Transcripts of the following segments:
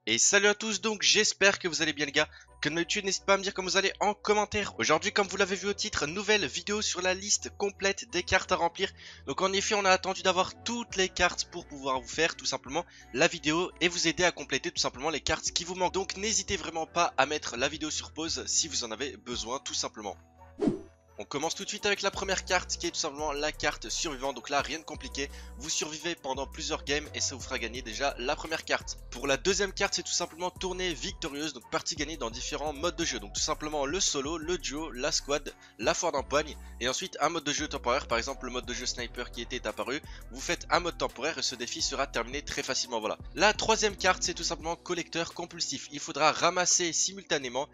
Et salut à tous, donc j'espère que vous allez bien les gars. Comme d'habitude, n'hésitez pas à me dire comment vous allez en commentaire. Aujourd'hui, comme vous l'avez vu au titre, nouvelle vidéo sur la liste complète des cartes à remplir. Donc en effet, on a attendu d'avoir toutes les cartes pour pouvoir vous faire tout simplement la vidéo et vous aider à compléter tout simplement les cartes qui vous manquent. Donc n'hésitez vraiment pas à mettre la vidéo sur pause si vous en avez besoin tout simplement. On commence tout de suite avec la première carte qui est tout simplement la carte survivant. Donc là rien de compliqué, vous survivez pendant plusieurs games et ça vous fera gagner déjà la première carte. Pour la deuxième carte, c'est tout simplement tournée victorieuse, donc partie gagnée dans différents modes de jeu. Donc tout simplement le solo, le duo, la squad, la foire d'empoigne et ensuite un mode de jeu temporaire. Par exemple le mode de jeu sniper qui était apparu, vous faites un mode temporaire et ce défi sera terminé très facilement. Voilà. La troisième carte, c'est tout simplement collecteur compulsif. Il faudra ramasser simultanément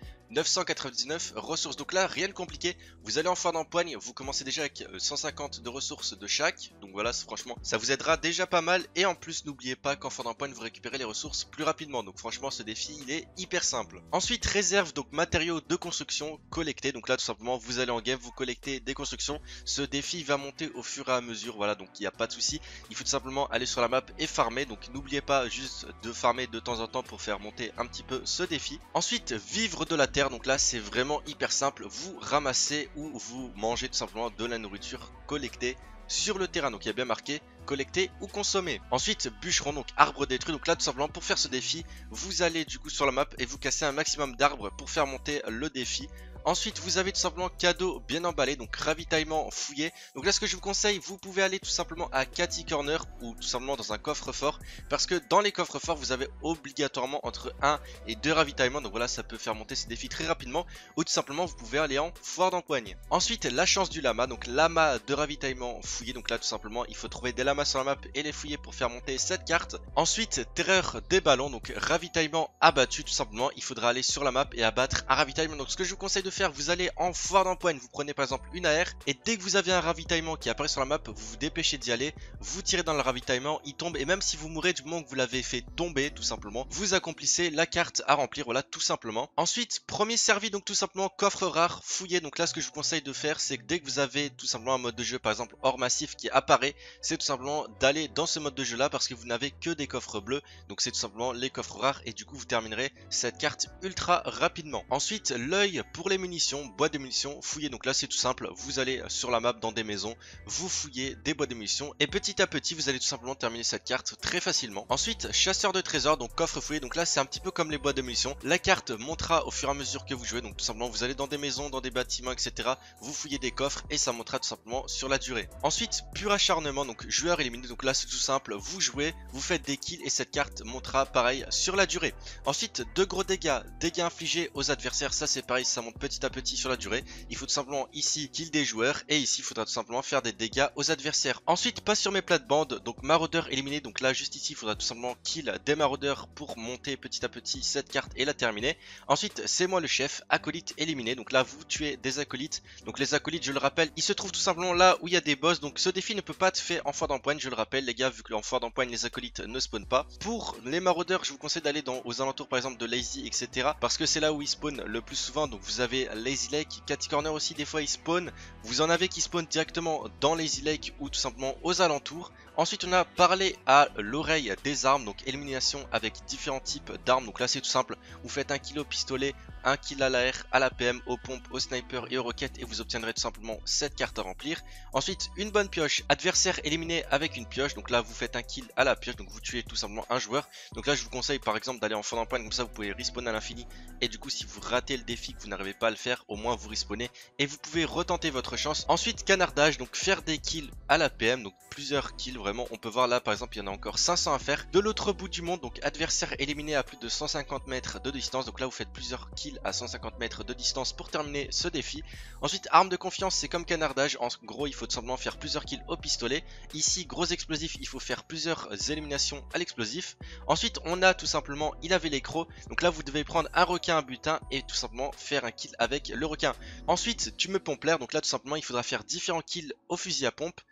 999 ressources. Donc là rien de compliqué, vous allez en foire d'empoigne, vous commencez déjà avec 150 de ressources de chaque. Donc voilà, franchement ça vous aidera déjà pas mal. Et en plus n'oubliez pas qu'en foire d'empoigne vous récupérez les ressources plus rapidement. Donc franchement ce défi il est hyper simple. Ensuite réserve, donc matériaux de construction collectés. Donc là tout simplement vous allez en game, vous collectez des constructions. Ce défi va monter au fur et à mesure. Voilà, donc il n'y a pas de souci. Il faut tout simplement aller sur la map et farmer. Donc n'oubliez pas juste de farmer de temps en temps pour faire monter un petit peu ce défi. Ensuite vivre de la terre. Donc là c'est vraiment hyper simple, vous ramassez ou vous mangez tout simplement de la nourriture collectée sur le terrain. Donc il y a bien marqué collecter ou consommer. Ensuite bûcheron, donc arbre détruit. Donc là tout simplement pour faire ce défi vous allez du coup sur la map et vous cassez un maximum d'arbres pour faire monter le défi. Ensuite vous avez tout simplement cadeau bien emballé, donc ravitaillement fouillé. Donc là ce que je vous conseille, vous pouvez aller tout simplement à Catty Corner ou tout simplement dans un coffre-fort, parce que dans les coffres-forts vous avez obligatoirement entre 1 et 2 ravitaillements. Donc voilà, ça peut faire monter ces défis très rapidement, ou tout simplement vous pouvez aller en foire d'empoigne. Ensuite la chance du lama, donc lama de ravitaillement fouillé. Donc là tout simplement il faut trouver des lamas sur la map et les fouiller pour faire monter cette carte. Ensuite terreur des ballons, donc ravitaillement abattu. Tout simplement il faudra aller sur la map et abattre un ravitaillement. Donc ce que je vous conseille de faire, vous allez en foire d'empoigne, vous prenez par exemple une AR et dès que vous avez un ravitaillement qui apparaît sur la map, vous vous dépêchez d'y aller, vous tirez dans le ravitaillement, il tombe et même si vous mourrez du moment que vous l'avez fait tomber, tout simplement vous accomplissez la carte à remplir. Voilà, tout simplement. Ensuite premier servi, donc tout simplement coffre rare fouillé. Donc là ce que je vous conseille de faire, c'est que dès que vous avez tout simplement un mode de jeu par exemple hors massif qui apparaît, c'est tout simplement d'aller dans ce mode de jeu là, parce que vous n'avez que des coffres bleus. Donc c'est tout simplement les coffres rares et du coup vous terminerez cette carte ultra rapidement. Ensuite l'œil pour les munitions, boîte de munitions fouillée. Donc là c'est tout simple, vous allez sur la map dans des maisons, vous fouillez des boîtes de munitions et petit à petit vous allez tout simplement terminer cette carte très facilement. Ensuite chasseur de trésors, donc coffre fouillé. Donc là c'est un petit peu comme les boîtes de munitions, la carte montera au fur et à mesure que vous jouez. Donc tout simplement vous allez dans des maisons, dans des bâtiments etc, vous fouillez des coffres et ça montera tout simplement sur la durée. Ensuite pur acharnement, donc joueur éliminé. Donc là c'est tout simple, vous jouez, vous faites des kills et cette carte montera pareil sur la durée. Ensuite de gros dégâts, dégâts infligés aux adversaires, ça c'est pareil, ça monte petit à petit sur la durée. Il faut tout simplement ici kill des joueurs et ici il faudra tout simplement faire des dégâts aux adversaires. Ensuite pas sur mes plates-bandes, donc maraudeur éliminé. Donc là juste ici il faudra tout simplement kill des maraudeurs pour monter petit à petit cette carte et la terminer. Ensuite c'est moi le chef, acolyte éliminé. Donc là vous tuez des acolytes. Donc les acolytes, je le rappelle, ils se trouvent tout simplement là où il y a des boss. Donc ce défi ne peut pas être fait en foire d'empoigne, je le rappelle les gars, vu que en foire d'empoigne les acolytes ne spawnent pas. Pour les maraudeurs je vous conseille d'aller aux alentours par exemple de Lazy etc, parce que c'est là où ils spawnent le plus souvent. Donc vous avez Lazy Lake, Catty Corner aussi des fois ils spawnent. Vous en avez qui spawnent directement dans Lazy Lake ou tout simplement aux alentours. Ensuite on a parlé à l'oreille des armes, donc élimination avec différents types d'armes. Donc là c'est tout simple, vous faites un kill au pistolet, un kill à l'AR, à la PM, aux pompes, au sniper et aux roquettes et vous obtiendrez tout simplement cette carte à remplir. Ensuite une bonne pioche, adversaire éliminé avec une pioche. Donc là vous faites un kill à la pioche, donc vous tuez tout simplement un joueur. Donc là je vous conseille par exemple d'aller en foire d'empoigne, comme ça vous pouvez respawn à l'infini et du coup si vous ratez le défi, que vous n'arrivez pas à le faire, au moins vous respawnez et vous pouvez retenter votre chance. Ensuite canardage, donc faire des kills à la PM, donc plusieurs kills vraiment. On peut voir là par exemple il y en a encore 500 à faire. De l'autre bout du monde, donc adversaire éliminé à plus de 150 mètres de distance. Donc là vous faites plusieurs kills à 150 mètres de distance pour terminer ce défi. Ensuite arme de confiance, c'est comme canardage, en gros il faut tout simplement faire plusieurs kills au pistolet. Ici gros explosif, il faut faire plusieurs éliminations à l'explosif. Ensuite on a tout simplement il avait les crocs. Donc là vous devez prendre un requin, un butin et tout simplement faire un kill avec le requin. Ensuite tu me pompes l'air, donc là tout simplement il faudra faire différents kills au fusil à pompe.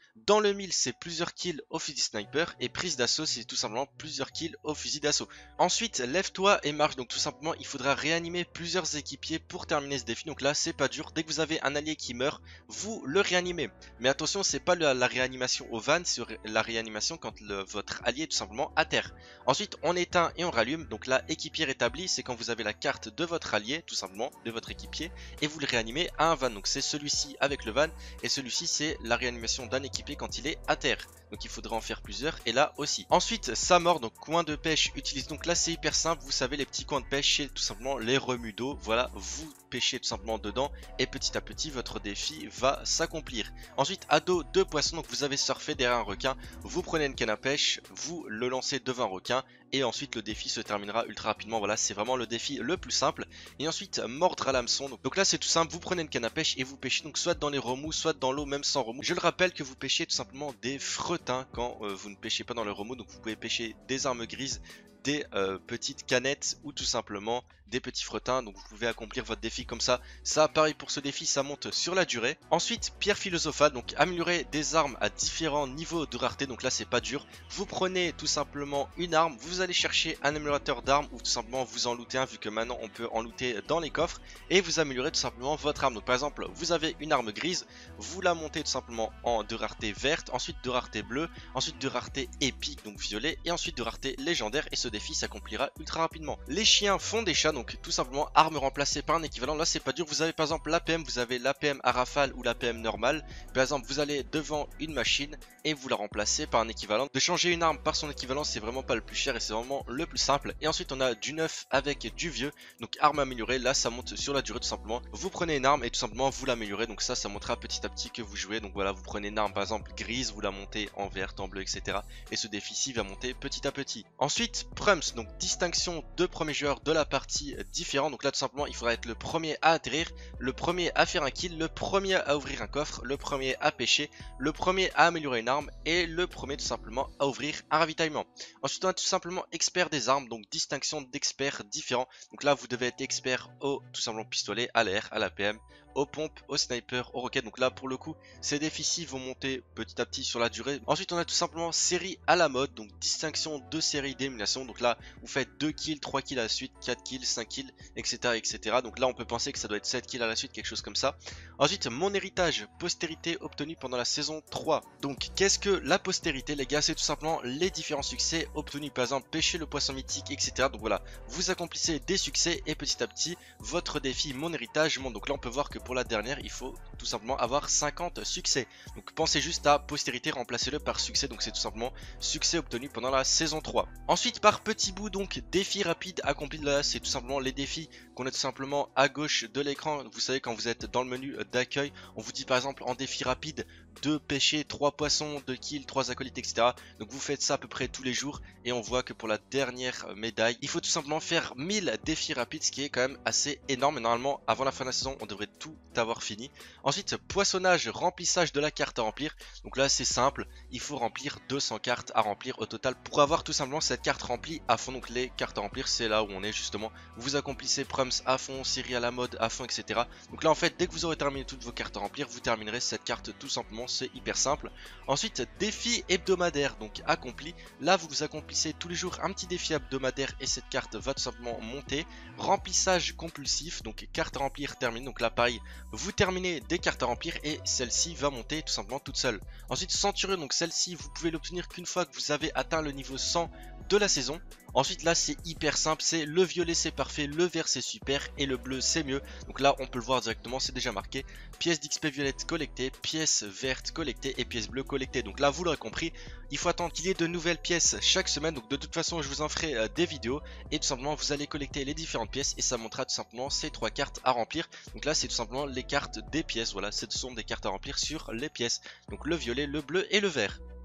Dans le 1000, c'est plusieurs kills au fusil sniper. Et prise d'assaut, c'est tout simplement plusieurs kills au fusil d'assaut. Ensuite, lève-toi et marche. Donc tout simplement, il faudra réanimer plusieurs équipiers pour terminer ce défi. Donc là, c'est pas dur. Dès que vous avez un allié qui meurt, vous le réanimez. Mais attention, c'est pas la réanimation au van, c'est la réanimation quand votre allié est tout simplement à terre. Ensuite, on éteint et on rallume. Donc là, équipier rétabli, c'est quand vous avez la carte de votre allié, tout simplement, de votre équipier, et vous le réanimez à un van. Donc c'est celui-ci avec le van, et celui-ci, c'est la réanimation d'un équipier quand il est à terre. Donc il faudra en faire plusieurs, et là aussi. Ensuite, sa mort, donc coin de pêche, utilise. Donc là, c'est hyper simple. Vous savez, les petits coins de pêche, c'est tout simplement les remues d'eau. Voilà, vous pêchez tout simplement dedans, et petit à petit, votre défi va s'accomplir. Ensuite, ado de poisson. Donc vous avez surfé derrière un requin, vous prenez une canne à pêche, vous le lancez devant un requin, et ensuite le défi se terminera ultra rapidement. Voilà, c'est vraiment le défi le plus simple. Et ensuite, mordre à l'hameçon. Donc là, c'est tout simple. Vous prenez une canne à pêche et vous pêchez donc soit dans les remous, soit dans l'eau, même sans remous. Je le rappelle que vous pêchez tout simplement des fretins quand vous ne pêchez pas dans le remous. Donc vous pouvez pêcher des armes grises, des petites canettes ou tout simplement des petits fretins. Donc vous pouvez accomplir votre défi comme ça. Ça, pareil pour ce défi, ça monte sur la durée. Ensuite, pierre philosophale. Donc améliorer des armes à différents niveaux de rareté. Donc là, c'est pas dur. Vous prenez tout simplement une arme, vous allez chercher un améliorateur d'armes ou tout simplement vous en looter un, vu que maintenant on peut en looter dans les coffres, et vous améliorez tout simplement votre arme. Donc par exemple, vous avez une arme grise, vous la montez tout simplement en de rareté verte, ensuite de rareté bleue, ensuite de rareté épique, donc violet, et ensuite de rareté légendaire, et ce défi s'accomplira ultra rapidement. Les chiens font des chats. Donc tout simplement arme remplacée par un équivalent. Là, c'est pas dur. Vous avez par exemple l'APM, vous avez l'APM à rafale ou l'APM normale. Par exemple, vous allez devant une machine et vous la remplacez par un équivalent. De changer une arme par son équivalent, c'est vraiment pas le plus cher et c'est vraiment le plus simple. Et ensuite, on a du neuf avec du vieux. Donc arme améliorée, là ça monte sur la durée tout simplement. Vous prenez une arme et tout simplement vous l'améliorez. Donc ça montrera petit à petit que vous jouez. Donc voilà, vous prenez une arme par exemple grise, vous la montez en verte, en bleu, etc. Et ce défi-ci va monter petit à petit. Ensuite, Prums, donc distinction de premier joueur de la partie différente. Donc là tout simplement, il faudra être le premier à atterrir, le premier à faire un kill, le premier à ouvrir un coffre, le premier à pêcher, le premier à améliorer une arme et le premier tout simplement à ouvrir un ravitaillement. Ensuite, on a tout simplement expert des armes, donc distinction d'experts différents. Donc là, vous devez être expert au tout simplement pistolet, à l'air, à l'APM, aux pompes, aux snipers, aux roquettes. Donc là, pour le coup, ces défis-ci vont monter petit à petit sur la durée. Ensuite, on a tout simplement série à la mode, donc distinction de série d'élimination. Donc là, vous faites 2 kills, 3 kills à la suite, 4 kills, 5 kills, etc., etc. Donc là, on peut penser que ça doit être 7 kills à la suite, quelque chose comme ça. Ensuite, mon héritage, postérité obtenue pendant la saison 3. Donc, qu'est-ce que la postérité, les gars? C'est tout simplement les différents succès obtenus. Par exemple, pêcher le poisson mythique, etc. Donc voilà, vous accomplissez des succès et petit à petit, votre défi, mon héritage, monte. Donc là, on peut voir que pour la dernière, il faut tout simplement avoir 50 succès. Donc pensez juste à postérité, remplacez-le par succès. Donc c'est tout simplement succès obtenu pendant la saison 3. Ensuite, par petits bouts, donc défi rapide accompli. Là, c'est tout simplement les défis qu'on a tout simplement à gauche de l'écran. Vous savez, quand vous êtes dans le menu d'accueil, on vous dit par exemple en défi rapide de pêcher 3 poissons, 2 kills, 3 acolytes, etc. Donc vous faites ça à peu près tous les jours et on voit que pour la dernière médaille, il faut tout simplement faire 1000 défis rapides, ce qui est quand même assez énorme. Et normalement, avant la fin de la saison, on devrait tout avoir fini. Ensuite, poissonnage, remplissage de la carte à remplir. Donc là, c'est simple, il faut remplir 200 cartes à remplir au total pour avoir tout simplement cette carte remplie à fond. Donc les cartes à remplir, c'est là où on est justement. Vous accomplissez Prums à fond, série à la mode à fond, etc. Donc là, en fait, dès que vous aurez terminé toutes vos cartes à remplir, vous terminerez cette carte tout simplement. C'est hyper simple. Ensuite, défi hebdomadaire, donc accompli. Là, vous accomplissez tous les jours un petit défi hebdomadaire et cette carte va tout simplement monter. Remplissage compulsif, donc carte à remplir terminée. Donc là, pareil, vous terminez des cartes à remplir et celle-ci va monter tout simplement toute seule. Ensuite, centurion, donc celle-ci, vous pouvez l'obtenir qu'une fois que vous avez atteint le niveau 100 de la saison. Ensuite là c'est hyper simple, c'est le violet c'est parfait, le vert c'est super et le bleu c'est mieux. Donc là on peut le voir directement, c'est déjà marqué pièce d'XP violette collectée, pièce verte collectée et pièce bleue collectée. Donc là vous l'aurez compris, il faut attendre qu'il y ait de nouvelles pièces chaque semaine. Donc de toute façon je vous en ferai des vidéos et tout simplement vous allez collecter les différentes pièces et ça montrera tout simplement ces 3 cartes à remplir. Donc là c'est tout simplement les cartes des pièces, voilà, ce sont des cartes à remplir sur les pièces. Donc le violet, le bleu et le vert.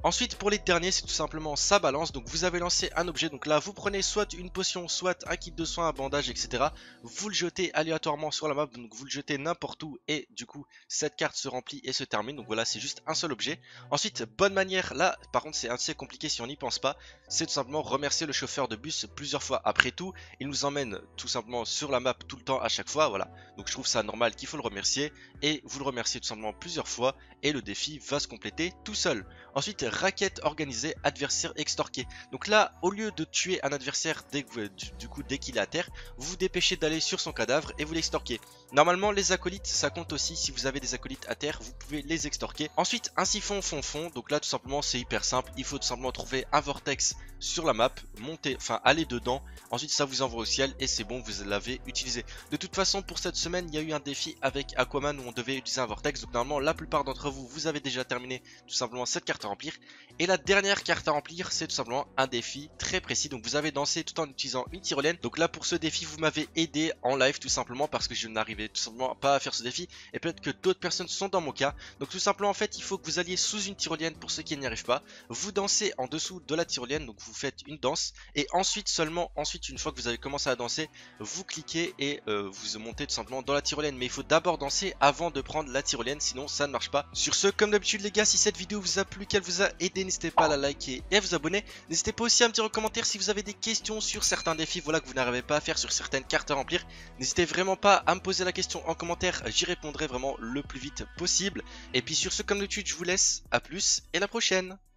Ensuite pour les derniers c'est tout simplement sa balance, donc vous avez lancé un objet, donc là vous prenez soit une potion, soit un kit de soins, un bandage, etc. Vous le jetez aléatoirement sur la map, donc vous le jetez n'importe où et du coup cette carte se remplit et se termine, donc voilà c'est juste un seul objet. Ensuite bonne manière, là par contre c'est assez compliqué si on n'y pense pas, c'est tout simplement remercier le chauffeur de bus plusieurs fois. Après tout il nous emmène tout simplement sur la map tout le temps à chaque fois, voilà, donc je trouve ça normal qu'il faut le remercier et vous le remerciez tout simplement plusieurs fois et le défi va se compléter tout seul. Ensuite raquette organisée, adversaire extorqué, donc là au lieu de tuer un adversaire dès qu'il est à terre, vous vous dépêchez d'aller sur son cadavre et vous l'extorquez. Normalement les acolytes ça compte aussi, si vous avez des acolytes à terre vous pouvez les extorquer. Ensuite un siphon fond, donc là tout simplement c'est hyper simple, il faut tout simplement trouver un vortex sur la map, monter, enfin aller dedans, ensuite ça vous envoie au ciel et c'est bon, vous l'avez utilisé. De toute façon pour cette semaine il y a eu un défi avec Aquaman où on devait utiliser un vortex, donc normalement la plupart d'entre vous, vous avez déjà terminé tout simplement cette carte à remplir. Et la dernière carte à remplir c'est tout simplement un défi très précis, donc vous avez dansé tout en utilisant une tyrolienne. Donc là pour ce défi vous m'avez aidé en live tout simplement parce que je n'arrivais tout simplement pas à faire ce défi et peut-être que d'autres personnes sont dans mon cas. Donc tout simplement en fait il faut que vous alliez sous une tyrolienne pour ceux qui n'y arrivent pas, vous dansez en dessous de la tyrolienne, donc vous faites une danse et ensuite seulement ensuite une fois que vous avez commencé à danser vous cliquez et vous montez tout simplement dans la tyrolienne, mais il faut d'abord danser avant de prendre la tyrolienne sinon ça ne marche pas. Sur ce comme d'habitude les gars, si cette vidéo vous a plu, qu'elle vous a aidé, n'hésitez pas à la liker et à vous abonner. N'hésitez pas aussi à me dire en commentaire si vous avez des questions sur certains défis, voilà, que vous n'arrivez pas à faire sur certaines cartes à remplir. N'hésitez vraiment pas à me poser la question en commentaire, j'y répondrai vraiment le plus vite possible. Et puis sur ce comme d'habitude je vous laisse, à plus et à la prochaine.